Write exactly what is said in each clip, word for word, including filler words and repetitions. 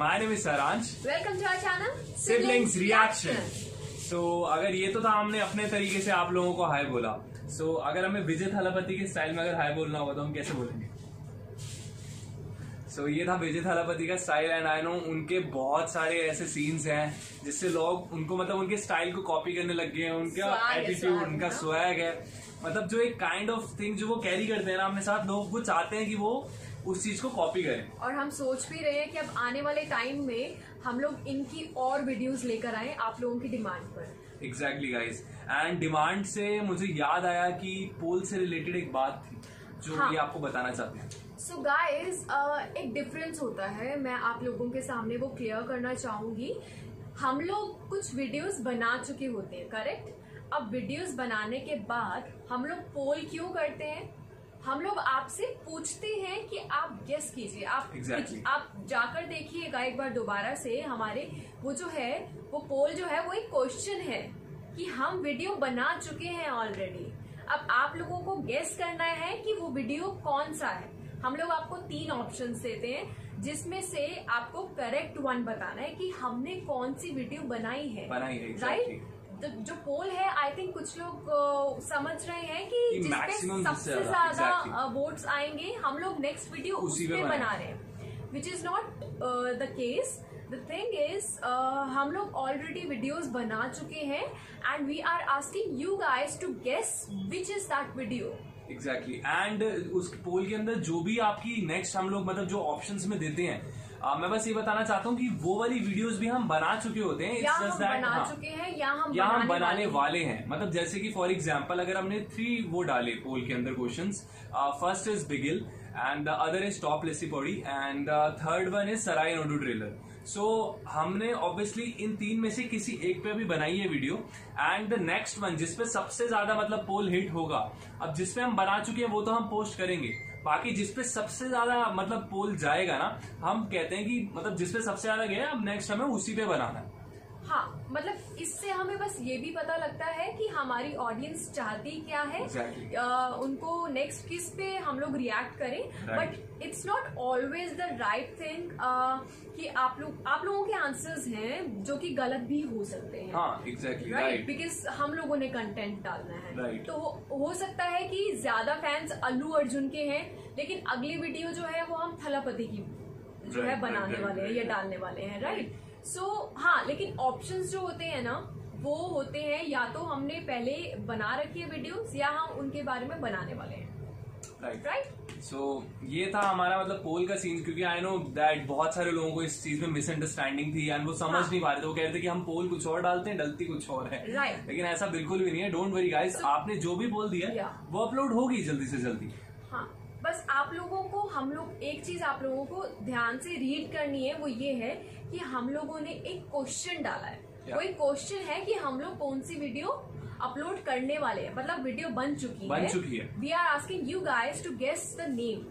my name is Saransh. Welcome to our channel Siblings Reaction. So अगर ये तो था हमने अपने तरीके से आप लोगों को हाय बोला. So अगर हमें विजय थालापति के स्टाइल में अगर हाय बोलना होगा तो हम कैसे बोलेंगे? So ये था विजय थालापति का स्टाइल एंड आई नो उनके बहुत सारे ऐसे सीन्स हैं जिससे लोग उनको मतलब उनके स्टाइल को कॉपी करने लग गए हैं. उनका एटीट्यूड, उनका स्वैग है, मतलब जो एक काइंड ऑफ थिंग जो वो कैरी करते हैं ना अपने साथ, लोग वो चाहते हैं कि वो उस चीज को कॉपी करें. और हम सोच भी रहे हैं कि अब आने वाले टाइम में हम लोग इनकी और वीडियोस लेकर आए आप लोगों की डिमांड पर. एग्जैक्टली गाइस, एंड डिमांड से मुझे याद आया कि पोल से रिलेटेड एक बात थी जो हाँ. ये आपको बताना चाहते हैं. सो so गाइस, uh, एक डिफरेंस होता है, मैं आप लोगों के सामने वो क्लियर करना चाहूंगी. हम लोग कुछ वीडियोस बना चुके होते हैं, करेक्ट. अब वीडियोस बनाने के बाद हम लोग पोल क्यों करते हैं? हम लोग आपसे पूछते हैं कि आप गेस कीजिए. आप exactly. आप जाकर देखिएगा एक बार दोबारा से. हमारे वो जो है वो पोल जो है वो एक क्वेश्चन है कि हम वीडियो बना चुके हैं ऑलरेडी. अब आप लोगों को गेस करना है कि वो वीडियो कौन सा है. हम लोग आपको तीन ऑप्शंस देते हैं जिसमें से आपको करेक्ट वन बताना है कि हमने कौन सी वीडियो बनाई है. बनाई है, राइट right? तो जो पोल है आई थिंक कुछ लोग uh, समझ रहे हैं कि जिसपे सबसे ज्यादा वोट्स आएंगे हम लोग नेक्स्ट वीडियो उसी पे बना रहे हैं, which is not the case. The thing is हम लोग ऑलरेडी वीडियोस बना चुके हैं and we are asking you guys to guess which is that video. Exactly, and उस पोल के अंदर जो भी आपकी नेक्स्ट हम लोग मतलब जो ऑप्शंस में देते हैं, आ, मैं बस ये बताना चाहता हूँ कि वो वाली वीडियोस भी हम बना चुके होते हैं. या हम बना हाँ, चुके हैं या हम या हम बनाने वाले, वाले हैं. मतलब जैसे कि फॉर एग्जांपल अगर हमने थ्री वो डाले पोल के अंदर questions, first is Bigil and the other is top Lesi Poddi and third one is Sarrainodu trailer. So हमने ऑब्वियसली इन तीन में से किसी एक पे भी बनाई है video and the next one जिसपे सबसे ज्यादा मतलब पोल हिट होगा, अब जिसपे हम बना चुके हैं वो तो हम पोस्ट करेंगे. बाकी जिसपे सबसे ज्यादा मतलब पोल जाएगा ना, हम कहते हैं कि मतलब जिसपे सबसे ज्यादा गया अब नेक्स्ट हमें उसी पे बनाना है. हाँ, मतलब इससे हमें बस ये भी पता लगता है कि हमारी ऑडियंस चाहती क्या है. exactly. आ, उनको नेक्स्ट किस पे हम लोग रिएक्ट करें. But it's not always the right thing कि आप लोग आप लोगों के आंसर्स हैं जो कि गलत भी हो सकते हैं. हाँ, exactly, राइट right. बिकॉज हम लोगों ने कंटेंट डालना है. right. तो हो सकता है कि ज्यादा फैंस अल्लू अर्जुन के हैं लेकिन अगली वीडियो जो है वो हम थलापति की जो है बनाने right, वाले हैं या डालने वाले हैं. राइट. सो हाँ, लेकिन ऑप्शंस जो होते हैं ना वो होते हैं या तो हमने पहले बना रखी है वीडियोस या हम उनके बारे में बनाने वाले हैं. Right right. सो ये था हमारा मतलब पोल का सीन, क्योंकि आई नो दैट बहुत सारे लोगों को इस चीज में मिसअंडरस्टैंडिंग थी एंड वो समझ हाँ. नहीं पा रहे थे. वो कह रहे थे कि हम पोल कुछ और डालते हैं, डलती कुछ और है. right. लेकिन ऐसा बिल्कुल भी नहीं है. डोंट वरी गाइस, आपने जो भी बोल दिया yeah. वो अपलोड होगी जल्दी से जल्दी. हाँ, बस आप लोगों को हम लोग एक चीज आप लोगों को ध्यान से रीड करनी है, वो ये है कि हम लोगों ने एक क्वेश्चन डाला है. yeah. वो एक क्वेश्चन है कि हम लोग कौन सी वीडियो अपलोड करने वाले हैं, मतलब वीडियो बन चुकी बन है चुकी है. We are asking you guys to guess the name.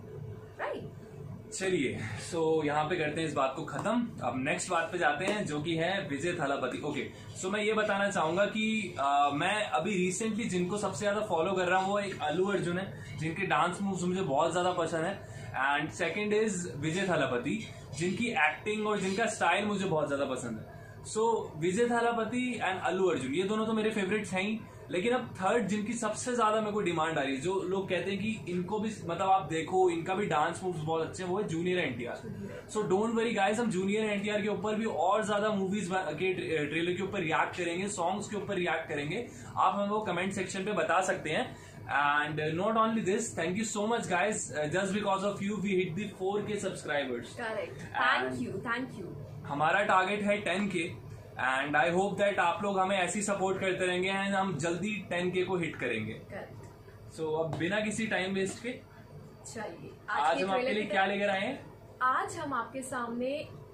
Right. चलिए, सो so, यहाँ पे करते हैं इस बात को खत्म. अब नेक्स्ट बात पे जाते हैं जो कि है विजय थालापति. ओके, सो मैं ये बताना चाहूंगा कि आ, मैं अभी रिसेंटली जिनको सबसे ज्यादा फॉलो कर रहा हूँ वो एक अल्लू अर्जुन है, जिनके डांस मूव्स मुझे बहुत ज्यादा पसंद है. And second is Vijay Thalapathy, जिनकी एक्टिंग और जिनका स्टाइल मुझे बहुत ज्यादा पसंद है. So so, Vijay Thalapathy and Allu Arjun ये दोनों तो मेरे फेवरेट्स हैं ही. लेकिन अब थर्ड जिनकी सबसे ज्यादा मेरे को डिमांड आ रही है, जो लोग कहते हैं कि इनको भी मतलब आप देखो इनका भी डांस मूव्स बहुत अच्छे हैं, वो है junior NTR. So don't worry guys, हम जूनियर एनटीआर के ऊपर भी और ज्यादा मूवीज के ट्रेलर के ऊपर रिएक्ट करेंगे, सॉन्ग्स के ऊपर रिएक्ट करेंगे. आप हमें वो कमेंट सेक्शन पे बता सकते हैं. And uh, not only this, thank you so much guys, uh, just because of you we hit the four K subscribers. Correct. Thank you, thank you. हमारा टारगेट है ten K and I hope that आप लोग हमें ऐसी support करते रहेंगे and हम जल्दी टेन के को हिट करेंगे. Correct. सो so, अब बिना किसी टाइम वेस्ट के चलिए आज, आज हम आपके लिए क्या लेकर आए हैं? आज हम आपके सामने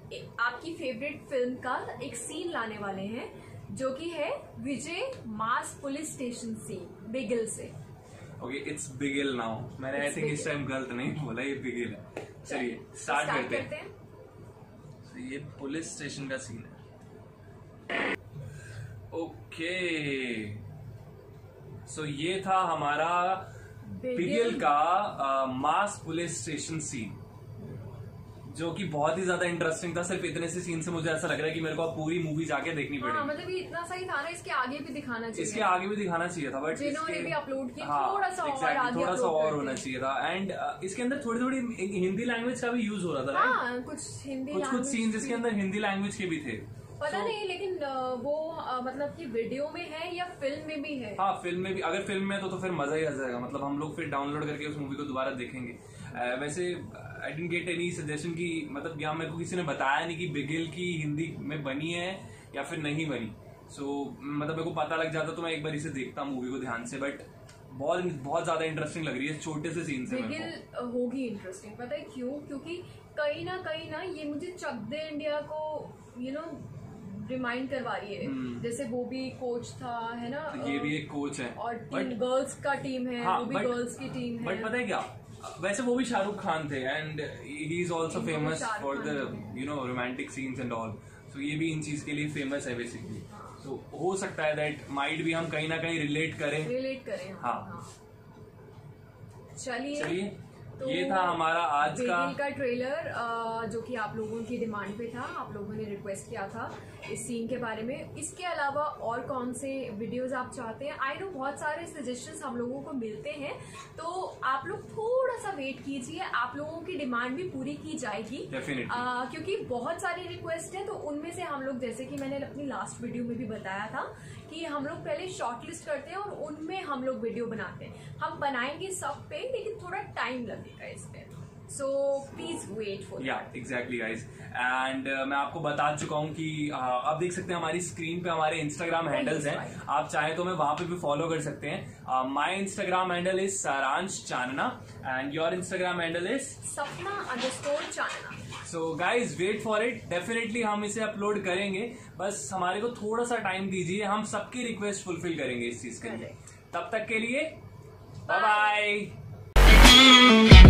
आपकी फेवरेट फिल्म का एक सीन लाने वाले हैं जो कि है Vijay mass police station scene, Bigil से. Okay, it's Bigil now. मैंने आई थिंक इस टाइम गलत नहीं बोला, ये बिगिल है. चलिए स्टार्ट करते हैं. हैं. so, ये पुलिस स्टेशन का सीन है. ओके, सो ये था हमारा बिगिल का मास पुलिस स्टेशन सीन. जो कि बहुत ही ज्यादा इंटरेस्टिंग था। सिर्फ इतने से सीन से मुझे ऐसा लग रहा है कि मेरे को अब पूरी मूवी जाके देखनी पड़ेगी। हाँ, मतलब ये इतना सही था ना, इसके आगे भी दिखाना चाहिए, इसके आगे भी दिखाना चाहिए था, बट जिन्होंने भी अपलोड किया हाँ, थोड़ा सा exactly, और आगे थोड़ा सा और होना चाहिए था। एंड uh, इसके अंदर थोड़ी थोड़ी हिंदी लैंग्वेज का भी यूज हो रहा था। हाँ, कुछ हिंदी कुछ कुछ सीन्स इसके अंदर हिंदी लैंग्वेज के भी थे, पता so, नहीं, लेकिन वो मतलब कि वीडियो में है या फिल्म में भी है। हाँ, फिल्म में भी, अगर फिल्म में तो, तो फिर मजा ही आ जाएगा। मतलब हम लोग फिर डाउनलोड करके उस मूवी को दोबारा देखेंगे। uh, वैसे I didn't get any suggestion की, मतलब यहाँ मेरे को किसी ने बताया नहीं कि बिगिल की हिंदी में बनी है या फिर नहीं बनी। सो so, मतलब मेरे को पता लग जाता तो मैं एक बार इसे देखता मूवी को ध्यान से, बट बहुत बहुत ज्यादा इंटरेस्टिंग लग रही है छोटे से सीन से। बिगिल होगी इंटरेस्टिंग, पता है क्यों? क्योंकि कहीं ना कहीं ना ये मुझे चक दे इंडिया को यू नो रिमाइंड करवा रही है। जैसे वो भी कोच था, है ना, ये भी एक कोच है और टीम गर्ल्स का टीम है। हाँ, वो भी गर्ल्स की टीम है। बट पता है क्या, वैसे वो भी शाहरुख खान थे and he is also famous for the you know romantic scenes and all. So ये भी इन चीज के लिए फेमस है बेसिकली। तो हो सकता है दैट माइट भी हम कहीं ना कहीं रिलेट करें रिलेट करें हाँ। चलिए चलिए तो ये था हमारा आज का का ट्रेलर, जो कि आप लोगों की डिमांड पे था। आप लोगों ने रिक्वेस्ट किया था इस सीन के बारे में। इसके अलावा और कौन से वीडियोस आप चाहते हैं? आई नो बहुत सारे सजेशंस हम लोगों को मिलते हैं, तो आप लोग थोड़ा सा वेट कीजिए, आप लोगों की डिमांड भी पूरी की जाएगी। आ, क्योंकि बहुत सारे रिक्वेस्ट है, तो उनमें से हम लोग, जैसे कि मैंने अपनी लास्ट वीडियो में भी बताया था कि हम लोग पहले शॉर्ट लिस्ट करते हैं और उनमें हम लोग वीडियो बनाते हैं। हम बनाएंगे सब पे, लेकिन थोड़ा टाइम लगेगा इसमें, so please wait for ya exactly guys. And मैं आपको बता चुका हूँ कि uh, आप देख सकते हैं हमारी स्क्रीन पे हमारे इंस्टाग्राम हैंडल्स हैं। आप चाहें तो मैं वहां पे भी फॉलो कर सकते हैं। My Instagram handle is Saransh Channa and your Instagram handle is Sapna underscore Channa. So guys wait for it, definitely हम इसे अपलोड करेंगे, बस हमारे को थोड़ा सा टाइम दीजिए, हम सबकी रिक्वेस्ट फुलफिल करेंगे इस चीज के लिए। तब तक के लिए बाय बाय।